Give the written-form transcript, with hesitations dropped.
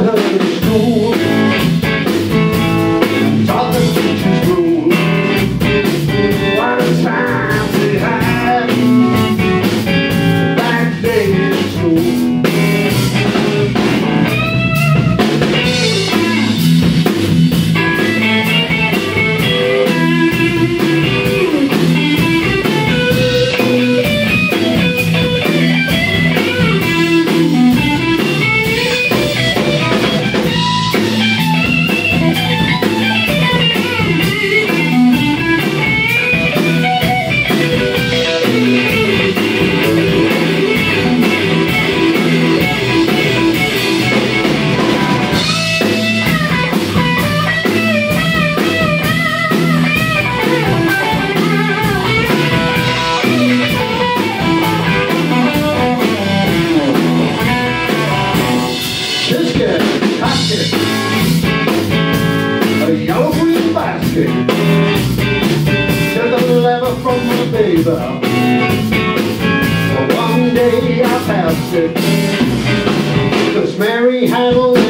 her to school, taught the teachers rule. What a time we had that day in school. A yellow-green basket, took a lever from my baby. Well, one day I passed it, 'cause Mary had a